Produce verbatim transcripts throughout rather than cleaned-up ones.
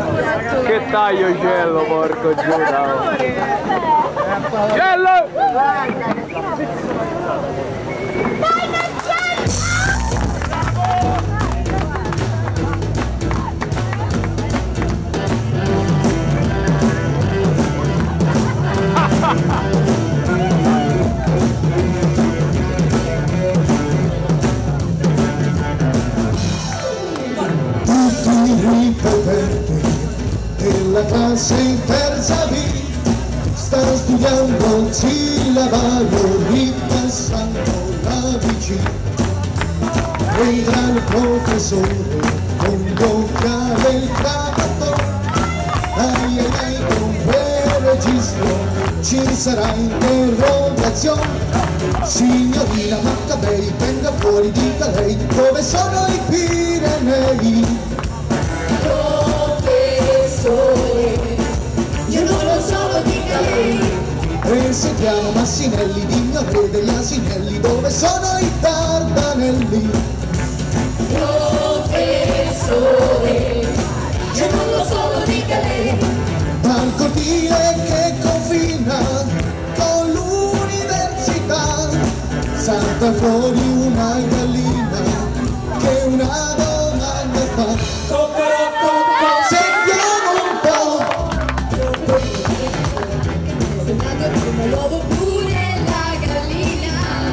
Che taglio cello, porco giuro! Cello! Della classe in terza B sta studiando sillabario ripassando l'A B C. Entra il professore con gli occhiali e il cravato, ai ai ai con quel registro ci sarà interrogazione. Signorina Maccabei, venga fuori, dica lei dove sono i Pirenei. Io non lo so, dica lei. E sentiamo Massinelli, digno re degli asinelli, dove sono i Dardanelli. Professore, io non lo so, dica lei. Dal cortile che confina con l'università salta fuori una gallina che una domanda fa. L'uovo pure la gallina.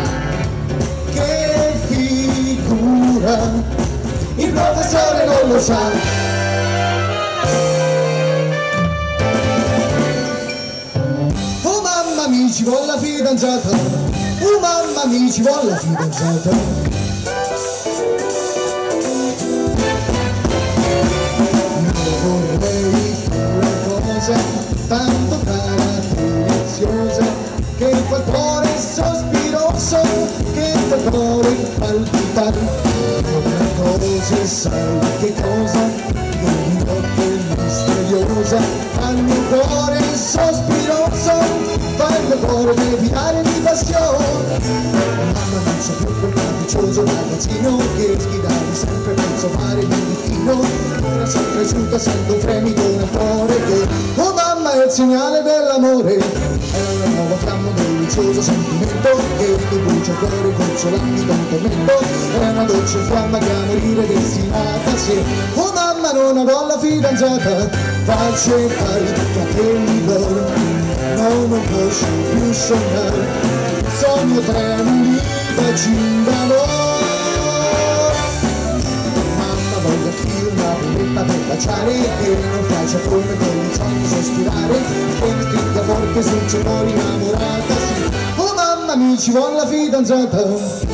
Che figura, il professore non lo sa. Oh mamma mia, ci vuole la fidanzata. Oh mamma mia, ci vuole la fidanzata. Io vorrei una cosa tanto cara, che fa il cuore sospiroso, che fa il cuore palpitare. Una cosa, sai che cosa, che di notte misteriosa fa il mio cuore sospiroso, fa il mio cuore deviare di passione. Mamma non so più quel capriccioso ragazzino che schidava sempre per fare il bigliettino. Ora sono cresciuta, sento un fremito nel cuore che, oh mamma, è il segnale dell'amore. È una nuova fiamma, un delizioso sentimento che mi brucia il cuore consolando da un tormento. È una dolce fiamma che a morire destinata se, oh mamma, non avrò la fidanzata. Faccio fare i capelli d'oro, no, non posso più sognare. Sogno tremuli da cingalo. Mamma, voglio anch'io una belletta per baciare, che non faccia come con il sogno sospirare, che mi stringa forte sul cielo innamorata, sì. Oh mamma mia, ci vuole la fidanzata.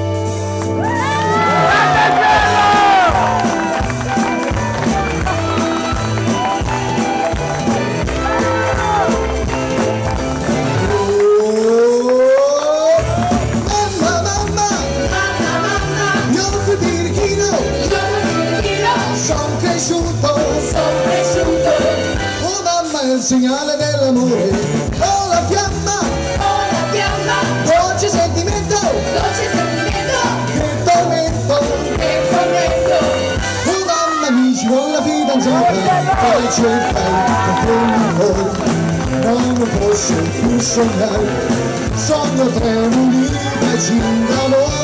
Il segnale dell'amore, oh la fiamma, oh la fiamma, dolce sentimento, dolce sentimento, che tormento, che tormento. Oh mamma mia, ci vuole la fidanzata, faccio e fai capelli d'oro, no, non posso più sognare, sogno tremuli da cingalo.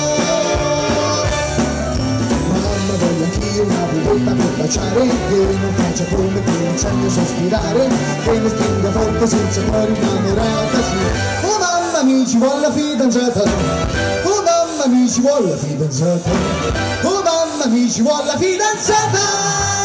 Una belletta per baciare, che non faccia come che non sogno sospirare, che mi stringa forte senza cuore innamorata, sì. Oh mamma mia, ci vuole la fidanzata. Oh mamma mia, ci vuole la fidanzata. Oh mamma mia, ci vuole la fidanzata.